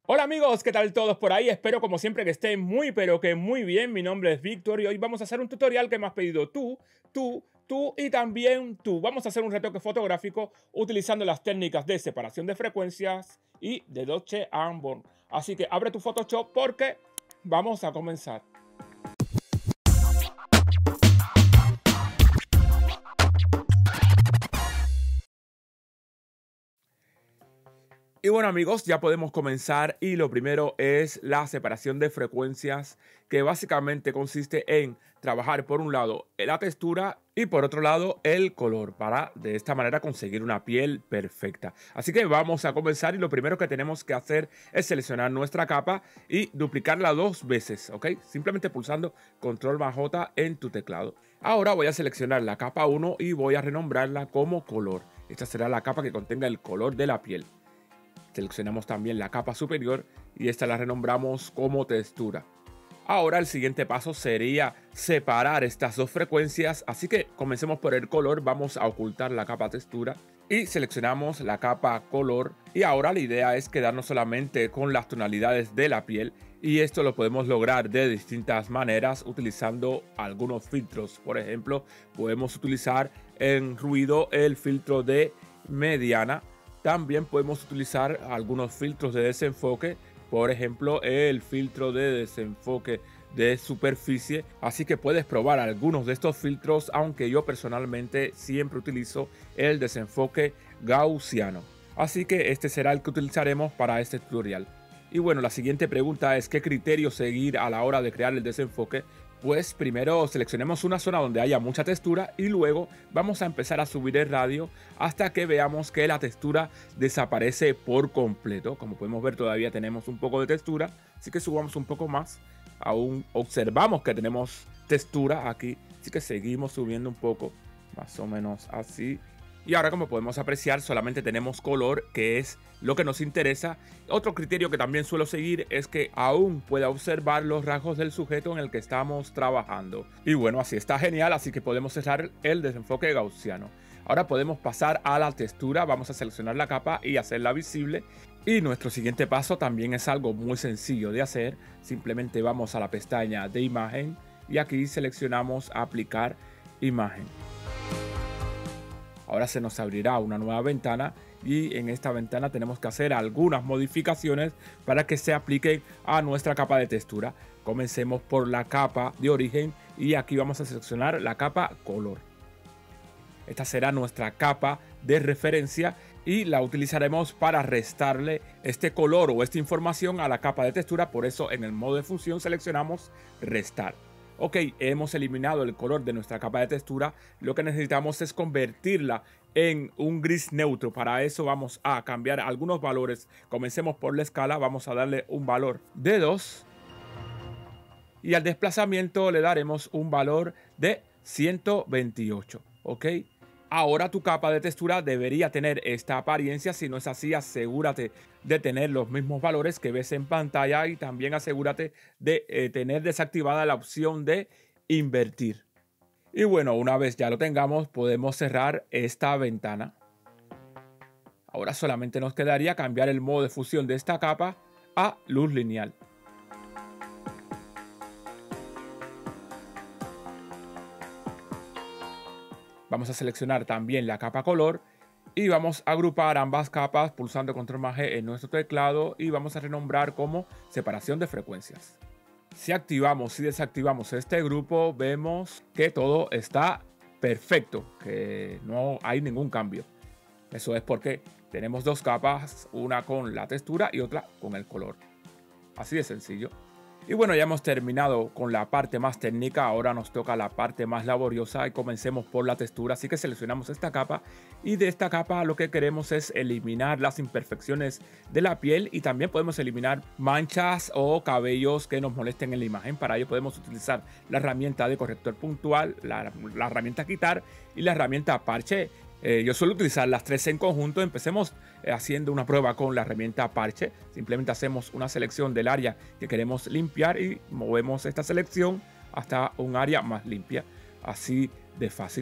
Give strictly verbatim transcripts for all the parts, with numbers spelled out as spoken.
Hola amigos, ¿qué tal todos por ahí? Espero como siempre que estén muy pero que muy bien. Mi nombre es Víctor y hoy vamos a hacer un tutorial que me has pedido tú, tú, tú y también tú. Vamos a hacer un retoque fotográfico utilizando las técnicas de separación de frecuencias y de Dodge and Burn. Así que abre tu Photoshop porque vamos a comenzar. Y bueno amigos, ya podemos comenzar y lo primero es la separación de frecuencias, que básicamente consiste en trabajar por un lado la textura y por otro lado el color para de esta manera conseguir una piel perfecta. Así que vamos a comenzar y lo primero que tenemos que hacer es seleccionar nuestra capa y duplicarla dos veces, ¿ok? Simplemente pulsando control más J en tu teclado. Ahora voy a seleccionar la capa uno y voy a renombrarla como color. Esta será la capa que contenga el color de la piel. Seleccionamos también la capa superior y esta la renombramos como textura. Ahora el siguiente paso sería separar estas dos frecuencias, así que comencemos por el color. Vamos a ocultar la capa textura y seleccionamos la capa color. Y ahora la idea es quedarnos solamente con las tonalidades de la piel, y esto lo podemos lograr de distintas maneras utilizando algunos filtros. Por ejemplo, podemos utilizar en ruido el filtro de mediana. También podemos utilizar algunos filtros de desenfoque, por ejemplo el filtro de desenfoque de superficie. Así que puedes probar algunos de estos filtros, aunque yo personalmente siempre utilizo el desenfoque gaussiano. Así que este será el que utilizaremos para este tutorial. Y bueno, la siguiente pregunta es ¿qué criterio seguir a la hora de crear el desenfoque? Pues primero seleccionemos una zona donde haya mucha textura y luego vamos a empezar a subir el radio hasta que veamos que la textura desaparece por completo. Como podemos ver, todavía tenemos un poco de textura, así que subamos un poco más. Aún observamos que tenemos textura aquí, así que seguimos subiendo un poco, más o menos así. Y ahora, como podemos apreciar, solamente tenemos color, que es lo que nos interesa. Otro criterio que también suelo seguir es que aún pueda observar los rasgos del sujeto en el que estamos trabajando. Y bueno, así está genial, así que podemos cerrar el desenfoque gaussiano. Ahora podemos pasar a la textura. Vamos a seleccionar la capa y hacerla visible. Y nuestro siguiente paso también es algo muy sencillo de hacer. Simplemente vamos a la pestaña de imagen y aquí seleccionamos aplicar imagen. Ahora se nos abrirá una nueva ventana y en esta ventana tenemos que hacer algunas modificaciones para que se apliquen a nuestra capa de textura. Comencemos por la capa de origen y aquí vamos a seleccionar la capa color. Esta será nuestra capa de referencia y la utilizaremos para restarle este color o esta información a la capa de textura. Por eso en el modo de función seleccionamos restar. Ok, hemos eliminado el color de nuestra capa de textura. Lo que necesitamos es convertirla en un gris neutro. Para eso vamos a cambiar algunos valores. Comencemos por la escala. Vamos a darle un valor de dos. Y al desplazamiento le daremos un valor de ciento veintiocho. Ok. Ahora tu capa de textura debería tener esta apariencia. Si no es así, asegúrate de tener los mismos valores que ves en pantalla y también asegúrate de eh, tener desactivada la opción de invertir. Y bueno, una vez ya lo tengamos, podemos cerrar esta ventana. Ahora solamente nos quedaría cambiar el modo de fusión de esta capa a luz lineal. Vamos a seleccionar también la capa color y vamos a agrupar ambas capas pulsando control más G en nuestro teclado y vamos a renombrar como separación de frecuencias. Si activamos y desactivamos este grupo, vemos que todo está perfecto, que no hay ningún cambio. Eso es porque tenemos dos capas, una con la textura y otra con el color. Así de sencillo. Y bueno, ya hemos terminado con la parte más técnica. Ahora nos toca la parte más laboriosa y comencemos por la textura. Así que seleccionamos esta capa y de esta capa lo que queremos es eliminar las imperfecciones de la piel y también podemos eliminar manchas o cabellos que nos molesten en la imagen. Para ello podemos utilizar la herramienta de corrector puntual, la, la herramienta quitar y la herramienta parche. Eh, yo suelo utilizar las tres en conjunto. Empecemos eh, haciendo una prueba con la herramienta parche. Simplemente hacemos una selección del área que queremos limpiar y movemos esta selección hasta un área más limpia. Así de fácil.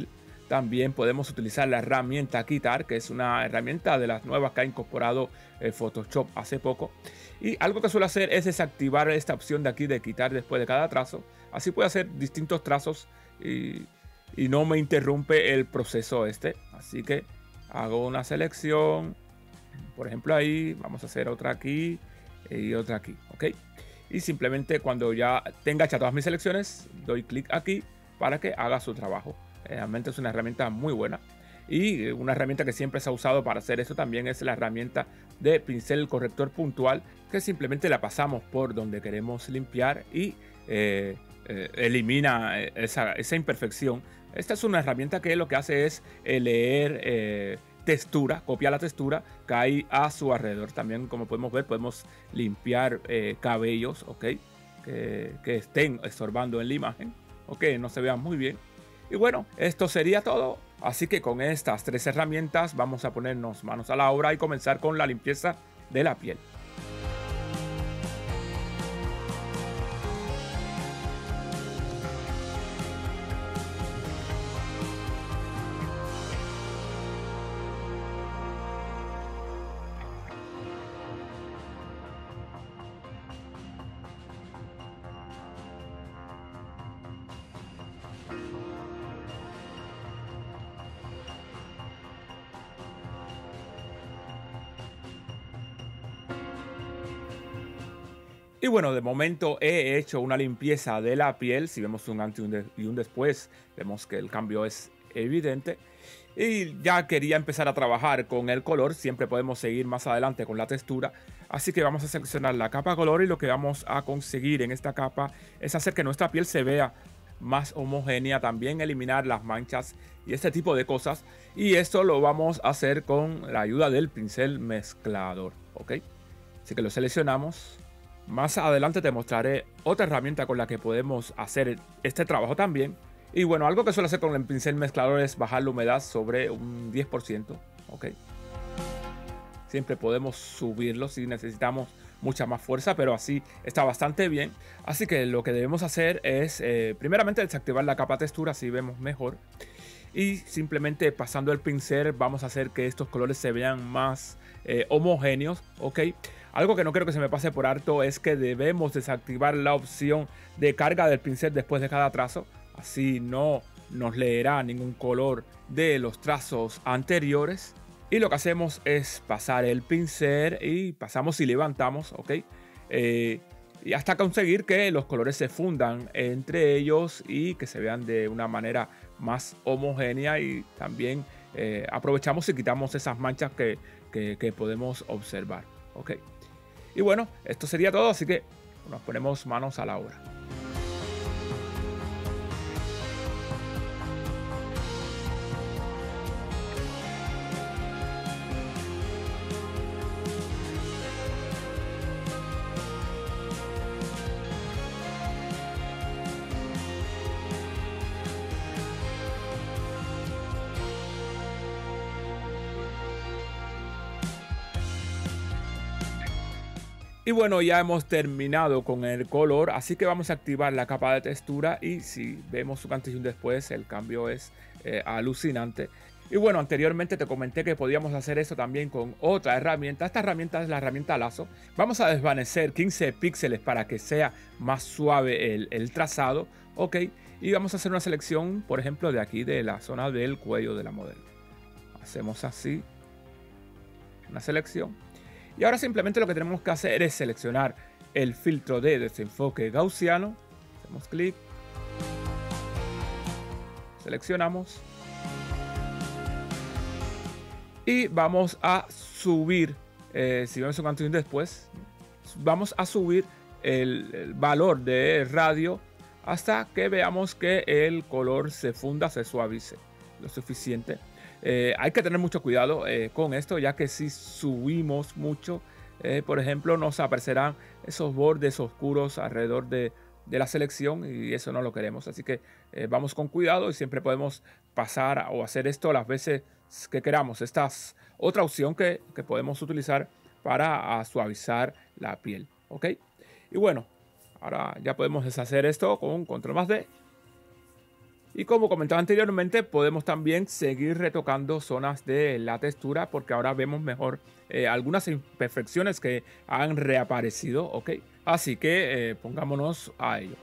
También podemos utilizar la herramienta quitar, que es una herramienta de las nuevas que ha incorporado eh, Photoshop hace poco. Y algo que suelo hacer es desactivar esta opción de aquí de quitar después de cada trazo. Así puedo hacer distintos trazos y, y no me interrumpe el proceso este. Así que hago una selección, por ejemplo ahí, vamos a hacer otra aquí y otra aquí, ¿ok? Y simplemente cuando ya tenga hecha todas mis selecciones, doy clic aquí para que haga su trabajo. Realmente es una herramienta muy buena. Y una herramienta que siempre se ha usado para hacer eso también es la herramienta de pincel corrector puntual, que simplemente la pasamos por donde queremos limpiar y eh, eh, elimina esa, esa imperfección. Esta es una herramienta que lo que hace es eh, leer eh, textura, copia la textura que hay a su alrededor. También, como podemos ver, podemos limpiar eh, cabellos, ¿ok? Que, que estén estorbando en la imagen, ¿ok? No se vean muy bien. Y bueno, esto sería todo. Así que con estas tres herramientas vamos a ponernos manos a la obra y comenzar con la limpieza de la piel. Y bueno, de momento he hecho una limpieza de la piel. Si vemos un antes y un después, vemos que el cambio es evidente. Y ya quería empezar a trabajar con el color. Siempre podemos seguir más adelante con la textura. Así que vamos a seleccionar la capa color y lo que vamos a conseguir en esta capa es hacer que nuestra piel se vea más homogénea. También eliminar las manchas y este tipo de cosas. Y esto lo vamos a hacer con la ayuda del pincel mezclador, ¿ok? Así que lo seleccionamos. Más adelante te mostraré otra herramienta con la que podemos hacer este trabajo también. Y bueno, algo que suelo hacer con el pincel mezclador es bajar la humedad sobre un diez por ciento. ¿Ok? Siempre podemos subirlo si necesitamos mucha más fuerza, pero así está bastante bien. Así que lo que debemos hacer es, eh, primeramente, desactivar la capa textura, así vemos mejor. Y simplemente pasando el pincel vamos a hacer que estos colores se vean más eh, homogéneos, ¿ok? Algo que no quiero que se me pase por alto es que debemos desactivar la opción de carga del pincel después de cada trazo. Así no nos leerá ningún color de los trazos anteriores. Y lo que hacemos es pasar el pincel y pasamos y levantamos, ¿ok? Eh, y hasta conseguir que los colores se fundan entre ellos y que se vean de una manera más homogénea. Y también eh, aprovechamos y quitamos esas manchas que, que, que podemos observar, ¿ok? Y bueno, esto sería todo, así que nos ponemos manos a la obra. Y bueno, ya hemos terminado con el color, así que vamos a activar la capa de textura y si vemos un antes y un después, el cambio es eh, alucinante. Y bueno, anteriormente te comenté que podíamos hacer eso también con otra herramienta. Esta herramienta es la herramienta lazo. Vamos a desvanecer quince píxeles para que sea más suave el, el trazado, ok. Y vamos a hacer una selección, por ejemplo, de aquí, de la zona del cuello de la modelo. Hacemos así, una selección. Y ahora simplemente lo que tenemos que hacer es seleccionar el filtro de desenfoque gaussiano. Hacemos clic. Seleccionamos. Y vamos a subir, eh, si vemos un antes y un después, vamos a subir el, el valor de radio hasta que veamos que el color se funda, se suavice lo suficiente. Eh, hay que tener mucho cuidado eh, con esto, ya que si subimos mucho, eh, por ejemplo, nos aparecerán esos bordes oscuros alrededor de, de la selección y eso no lo queremos. Así que eh, vamos con cuidado y siempre podemos pasar o hacer esto las veces que queramos. Esta es otra opción que, que podemos utilizar para a, suavizar la piel, ¿ok? Y bueno, ahora ya podemos deshacer esto con un control más D. Y como comentaba anteriormente, podemos también seguir retocando zonas de la textura porque ahora vemos mejor eh, algunas imperfecciones que han reaparecido, ¿ok? Así que eh, pongámonos a ello.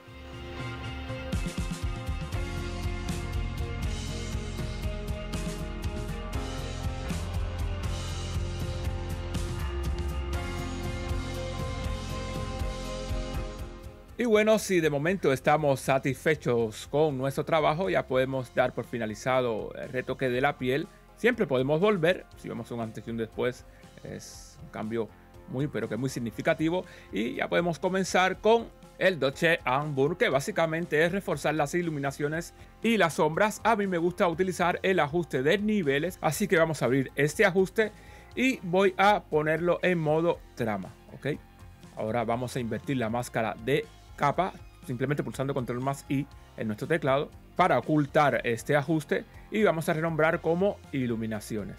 Y bueno, si de momento estamos satisfechos con nuestro trabajo, ya podemos dar por finalizado el retoque de la piel. Siempre podemos volver, si vemos un antes y un después, es un cambio muy pero que muy significativo. Y ya podemos comenzar con el Dodge and Burn, que básicamente es reforzar las iluminaciones y las sombras. A mí me gusta utilizar el ajuste de niveles, así que vamos a abrir este ajuste y voy a ponerlo en modo trama, ¿ok? Ahora vamos a invertir la máscara de capa, simplemente pulsando control más I en nuestro teclado para ocultar este ajuste y vamos a renombrar como iluminaciones.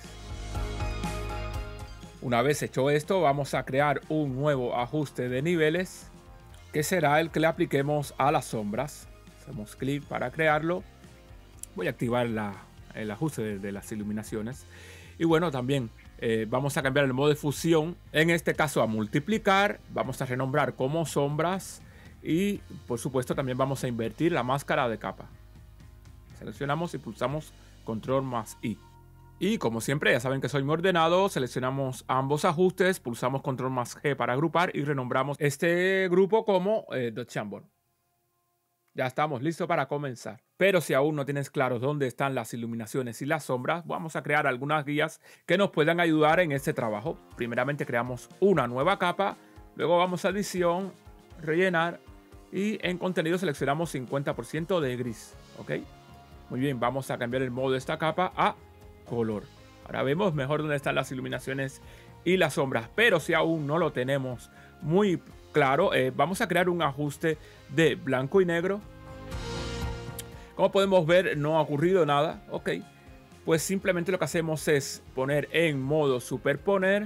Una vez hecho esto, vamos a crear un nuevo ajuste de niveles que será el que le apliquemos a las sombras. Hacemos clic para crearlo. Voy a activar la, el ajuste de, de las iluminaciones y bueno, también eh, vamos a cambiar el modo de fusión, en este caso a multiplicar, vamos a renombrar como sombras. Y por supuesto también vamos a invertir la máscara de capa. Seleccionamos y pulsamos control más I. Y como siempre ya saben que soy muy ordenado, seleccionamos ambos ajustes, pulsamos control más G para agrupar y renombramos este grupo como eh, Dodge and Burn. Ya estamos listos para comenzar. Pero si aún no tienes claro dónde están las iluminaciones y las sombras, vamos a crear algunas guías que nos puedan ayudar en este trabajo. Primeramente creamos una nueva capa, luego vamos a edición, rellenar. Y en contenido seleccionamos cincuenta por ciento de gris, ¿ok? Muy bien, vamos a cambiar el modo de esta capa a color. Ahora vemos mejor dónde están las iluminaciones y las sombras, pero si aún no lo tenemos muy claro, eh, vamos a crear un ajuste de blanco y negro. Como podemos ver, no ha ocurrido nada, ¿ok? Pues simplemente lo que hacemos es poner en modo superponer.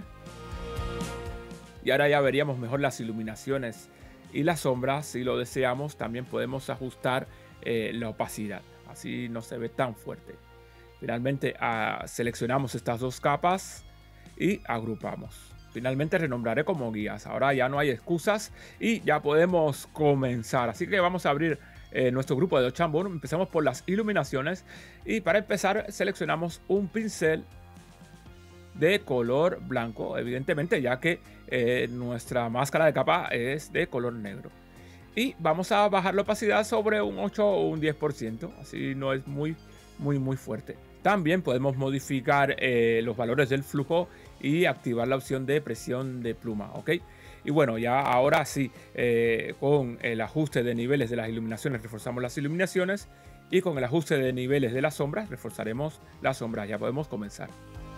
Y ahora ya veríamos mejor las iluminaciones y las sombras. Si lo deseamos, también podemos ajustar eh, la opacidad, así no se ve tan fuerte. Finalmente uh, seleccionamos estas dos capas y agrupamos. Finalmente renombraré como guías. Ahora ya no hay excusas y ya podemos comenzar. Así que vamos a abrir eh, nuestro grupo de Dodge and Burn. Empezamos por las iluminaciones y para empezar seleccionamos un pincel de color blanco, evidentemente, ya que eh, nuestra máscara de capa es de color negro. Y vamos a bajar la opacidad sobre un ocho o un diez por ciento, así no es muy, muy, muy fuerte. También podemos modificar eh, los valores del flujo y activar la opción de presión de pluma, ¿ok? Y bueno, ya ahora sí, eh, con el ajuste de niveles de las iluminaciones reforzamos las iluminaciones y con el ajuste de niveles de las sombras reforzaremos las sombras. Ya podemos comenzar.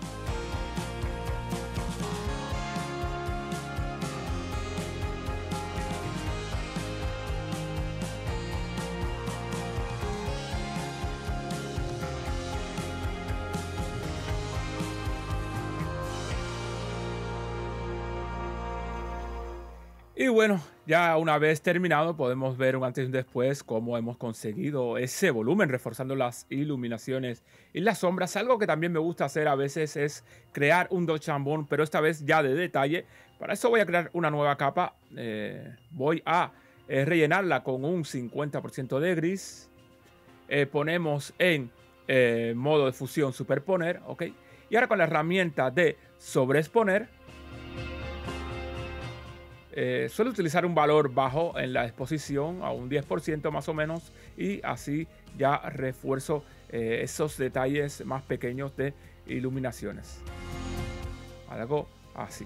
Y bueno, ya una vez terminado podemos ver un antes y un después cómo hemos conseguido ese volumen reforzando las iluminaciones y las sombras. Algo que también me gusta hacer a veces es crear un Dodge and Burn, pero esta vez ya de detalle. Para eso voy a crear una nueva capa. Eh, voy a eh, rellenarla con un cincuenta por ciento de gris. Eh, ponemos en eh, modo de fusión superponer, ¿ok? Y ahora con la herramienta de sobreexponer, Eh, suelo utilizar un valor bajo en la exposición, a un diez por ciento más o menos, y así ya refuerzo eh, esos detalles más pequeños de iluminaciones. Algo así.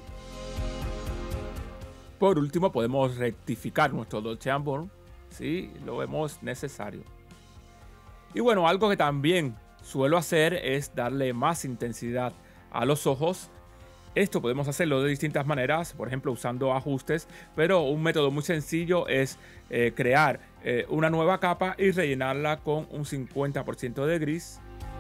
Por último, podemos rectificar nuestro Dodge and Burn si lo vemos necesario. Y bueno, algo que también suelo hacer es darle más intensidad a los ojos. Esto podemos hacerlo de distintas maneras, por ejemplo usando ajustes, pero un método muy sencillo es eh, crear eh, una nueva capa y rellenarla con un cincuenta por ciento de gris.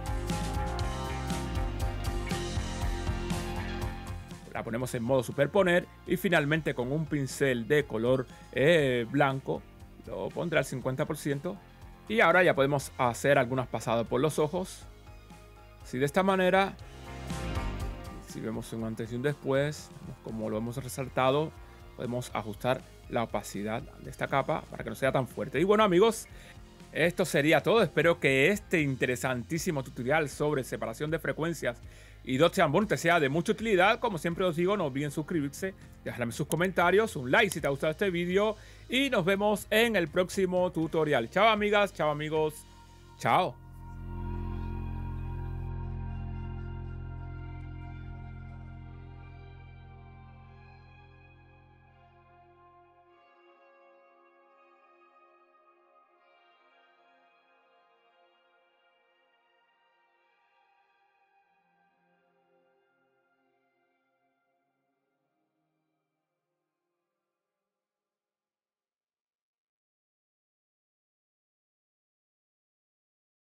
La ponemos en modo superponer y finalmente con un pincel de color eh, blanco, lo pondré al cincuenta por ciento Y ahora ya podemos hacer algunas pasadas por los ojos. Así de esta manera. Si vemos un antes y un después, como lo hemos resaltado, podemos ajustar la opacidad de esta capa para que no sea tan fuerte. Y bueno, amigos, esto sería todo. Espero que este interesantísimo tutorial sobre separación de frecuencias y Dodge and Burn te sea de mucha utilidad. Como siempre os digo, no olviden suscribirse, dejarme sus comentarios, un like si te ha gustado este vídeo y nos vemos en el próximo tutorial. Chao amigas, chao amigos, chao.